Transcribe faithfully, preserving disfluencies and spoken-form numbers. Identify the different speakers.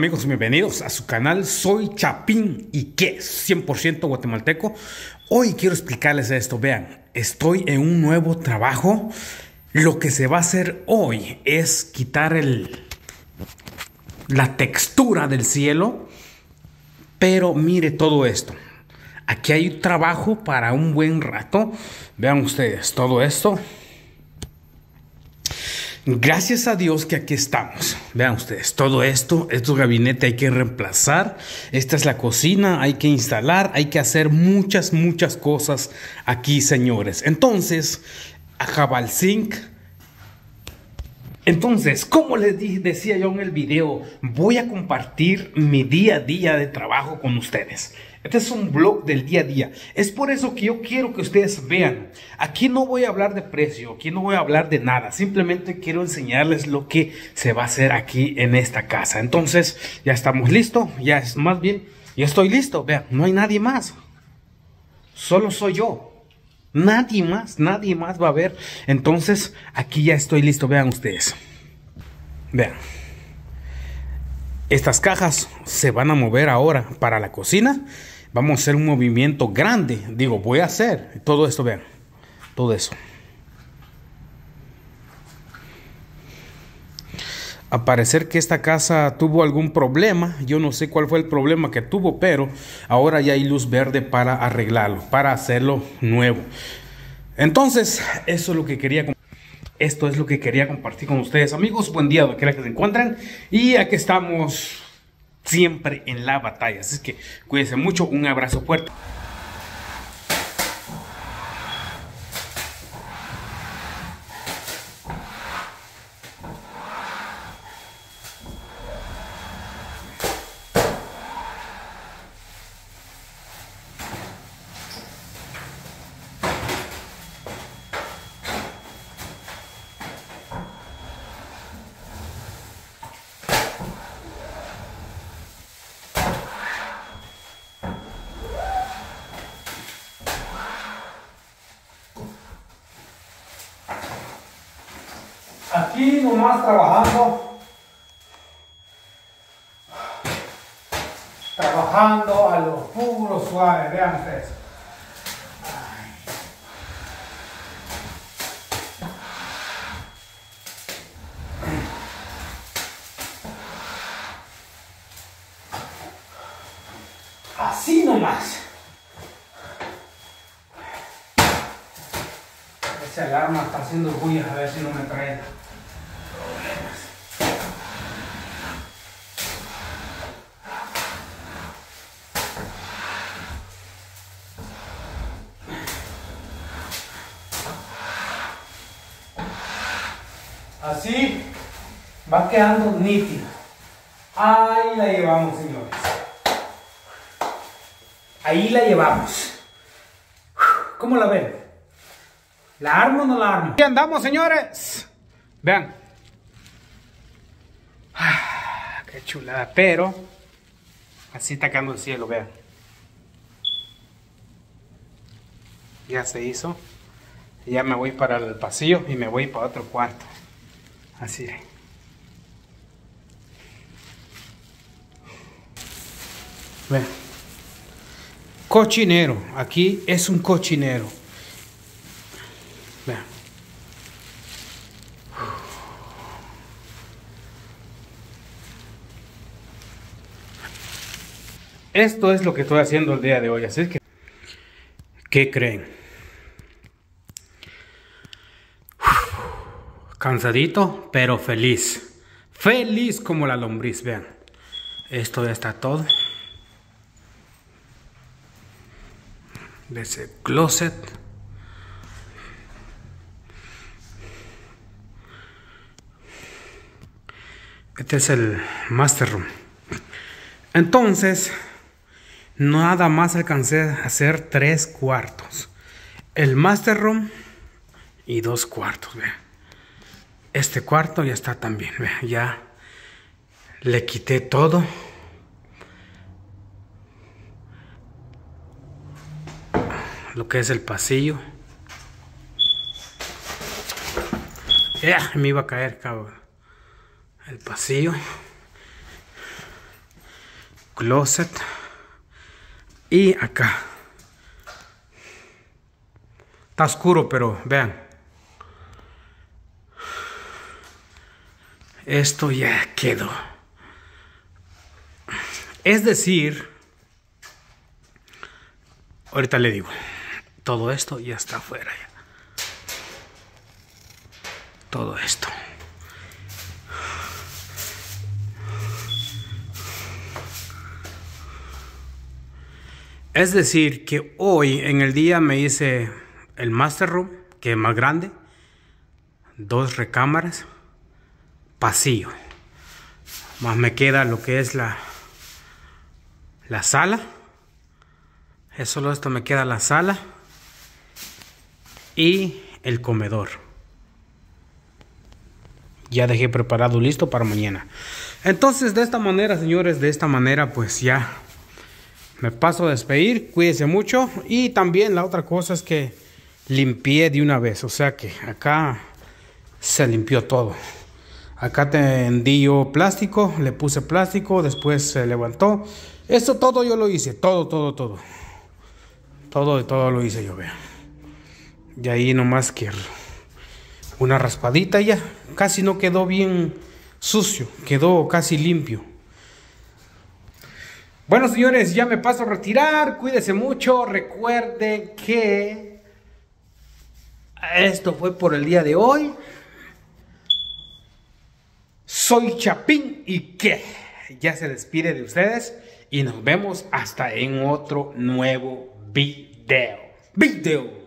Speaker 1: Amigos, bienvenidos a su canal. Soy Chapín y que cien por ciento guatemalteco. Hoy quiero explicarles esto. Vean, estoy en un nuevo trabajo. Lo que se va a hacer hoy es quitar el, la textura del cielo. Pero mire todo esto. Aquí hay trabajo para un buen rato. Vean ustedes todo esto. Gracias a Dios que aquí estamos. Vean ustedes, todo esto, estos gabinetes hay que reemplazar. Esta es la cocina, hay que instalar, hay que hacer muchas, muchas cosas aquí, señores. Entonces, acaba el zinc. Entonces, como les di, decía yo en el video, voy a compartir mi día a día de trabajo con ustedes. Este es un vlog del día a día. Es por eso que yo quiero que ustedes vean. Aquí no voy a hablar de precio, aquí no voy a hablar de nada. Simplemente quiero enseñarles lo que se va a hacer aquí en esta casa. Entonces, ya estamos listos. Ya es más bien, ya estoy listo. Vean, no hay nadie más. Solo soy yo. Nadie más, nadie más va a ver. Entonces, aquí ya estoy listo. Vean ustedes. Vean. Estas cajas se van a mover ahora para la cocina. Vamos a hacer un movimiento grande. Digo, voy a hacer todo esto, vean. Todo eso. Al parecer que esta casa tuvo algún problema. Yo no sé cuál fue el problema que tuvo, pero ahora ya hay luz verde para arreglarlo, para hacerlo nuevo. Entonces, eso es lo que quería compartir. Esto es lo que quería compartir con ustedes, amigos. Buen día, donde quiera que se encuentren. Y aquí estamos siempre en la batalla. Así que cuídense mucho. Un abrazo fuerte. Aquí nomás trabajando, trabajando a lo puro suave, vean ustedes. Así nomás. Esa alarma está haciendo bullas, a ver si no me trae problemas. Así va quedando nítida. Ahí la llevamos, señores. Ahí la llevamos. ¿Cómo la ven? ¿La armo o no la armo? Aquí andamos, señores. Vean. Ah, qué chulada. Pero así está quedando el cielo, vean. Ya se hizo. Ya me voy para el pasillo y me voy para otro cuarto. Así. Vean. Cochinero. Aquí es un cochinero. Vean. Esto es lo que estoy haciendo el día de hoy. Así es que, ¿qué creen? Uf, cansadito, pero feliz. Feliz como la lombriz, vean. Esto ya está todo. De ese closet. Este es el master room. Entonces, nada más alcancé a hacer tres cuartos. El master room y dos cuartos, vean. Este cuarto ya está también, vean. Ya le quité todo. Lo que es el pasillo. Ya, me iba a caer, cabrón. El pasillo. closet. Y acá. Está oscuro, pero vean. Esto ya quedó. Es decir, ahorita le digo, todo esto ya está afuera. Ya. Todo esto. Es decir, que hoy en el día me hice el master room, que es más grande, dos recámaras, pasillo. Más me queda lo que es la, la sala. Es solo esto, me queda la sala y el comedor. Ya dejé preparado listo para mañana. Entonces, de esta manera, señores, de esta manera, pues ya me paso a despedir. Cuídense mucho. Y también la otra cosa es que limpié de una vez. O sea que acá se limpió todo. Acá tendí yo plástico, le puse plástico, después se levantó. Esto todo yo lo hice, todo, todo, todo. Todo, todo lo hice yo, vean. Y ahí nomás que una raspadita ya. Casi no quedó bien sucio, quedó casi limpio. Bueno, señores, ya me paso a retirar. Cuídense mucho. Recuerden que esto fue por el día de hoy. Soy Chapín y que ya se despide de ustedes. Y nos vemos hasta en otro nuevo video. Video.